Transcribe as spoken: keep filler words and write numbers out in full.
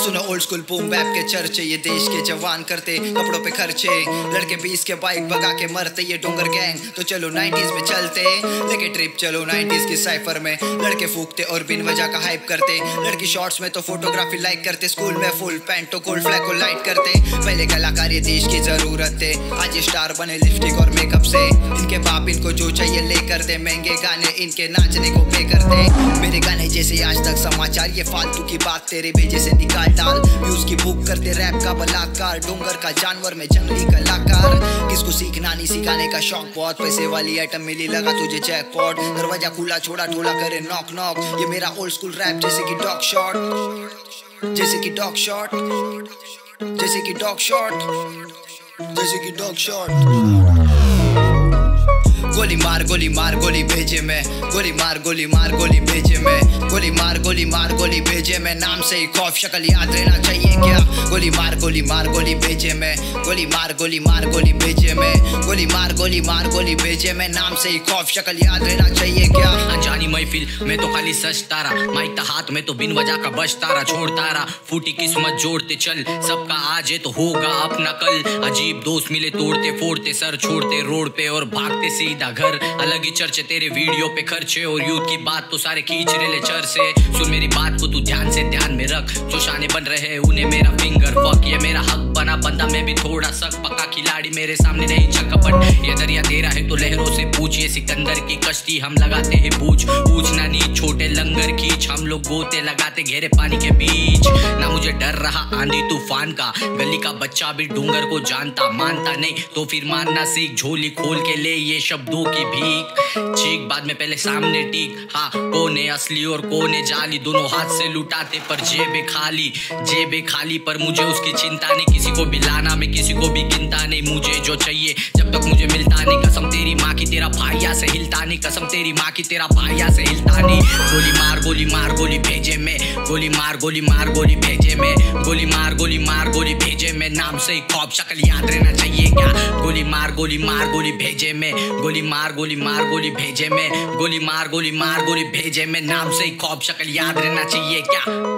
सुनो old school boom bap के चर्चे, ये देश के जवान करते कपड़ों पे खर्चे, लड़के बीस के बाइक भगा के मरते, ये डोंगर गैंग तो चलो नाइंटीज़ में चलते, लेके ट्रिप चलो नाइंटीज़ की साइफर में, लड़के फूकते और बिन वजह का हाइप करते, लड़की शॉर्ट्स में तो फोटोग्राफी लाइक करते, स्कूल में फुल पैंट तो गोल्ड फ्लैग को लाइट करते। पहले कलाकार ये देश की जरूरत थे, आज ये स्टार बने लिपस्टिक और मेकअप से, इनके बाप इनको जो चाहिए ले कर दे, महंगे गाने इनके नाचने को पे करते, मेरे गाने जैसे आज तक समाचार, ये फालतू की बात तेरे भेजे से निकाल डाल, व्यूज की भूख करते रैप का बलात्कार, डोंगर का जानवर में जंगली कलाकार, किसको सीखना नहीं सिखाने का शौक, बहुत पैसे वाली आइटम मिली लगा तुझे जैकपॉट, दरवाजा खुला छोड़ा ठोला करे नॉक नॉक, ये मेरा ओल्ड स्कूल रैप जैसे कि डॉग शॉट, जैसे कि डॉग शॉट, जैसे कि डॉग शॉट, जैसे कि डॉग शॉट। गोली मार गोली मार गोली भेजे मैं, गोली मार गोली मार गोली भेजे मैं, गोली मार गोली मार गोली भेजे मैं, नाम से ही खौफ शक्ल याद रहना चाहिए क्या, गोली मार गोली मार गोली भेजे मैं, गोली मार गोली मार गोली भेजे मैं, गोली मार गोली मार गोली भेजे मैं, नाम से ही खौफ शक्ल याद रहना चाहिए क्या। अनजानी महफिल में तो खाली सच तारा, माइक था हाथ में तो बिन वजह का बच तारा, छोड़ तारा फूटी किस्मत जोड़ते चल, सबका आज है तो होगा अपना कल, अजीब दोस्त मिले तोड़ते फोड़ते सर छोड़ते रोड पे और भागते सीधा घर, अलग ही चर्चे तेरे वीडियो पे खर्चे, और यूथ की बात तो सारे खींच रहे ले चर से, सुन मेरी बात को तू ध्यान से ध्यान में रख, जो शाने बन रहे उन्हें मेरा फिंगर फक, ये मेरा हक बना बंदा मैं भी थोड़ा सक, पक्का खिलाड़ी मेरे सामने नहीं चकपट, ये दरिया तेरा है तो लहरों से पूछ, ये सिकंदर की कश्ती हम लगाते हैं पूछ, पूछना नहीं छोटे लंगर खींच, हम लोग गोते लगाते गहरे पानी के बीच, ना मुझे डर रहा आंधी तूफान का, गली का बच्चा भी डूंगर को जानता, मानता नहीं तो फिर मानना सीख, झोली खोल के ले ये शब्दों की भीख, चीख बाद में पहले सामने टीक, हाँ कौन है असली और कौन है जाली, दोनों हाथ से लुटाते पर जेबे खाली, जेबे खाली पर मुझे उसकी चिंता नहीं, किसी को भी लाना मैं किसी को भी गिनता नहीं, मुझे जो चाहिए जब तक मुझे मिलता नहीं, कसम तेरी माँ की तेरा भाइया से हिलता नहीं, कसम तेरी माँ की तेरा भाइया से हिलता नहीं, गोली मार गोली मार गोली भेजे मैं, गोली मार गोली मार गोली भेजे मैं, गोली मार गोली मार गोली भेजे मैं, नाम से ही खौफ शक्ल याद रहना चाहिए क्या, गोली मार गोली मार गोली भेजे मैं, गोली मार गोली मार गोली भेजे मैं, गोली मार गोली मार गोली भेजे मैं, नाम से ही खौफ शक्ल याद रहना चाहिए क्या।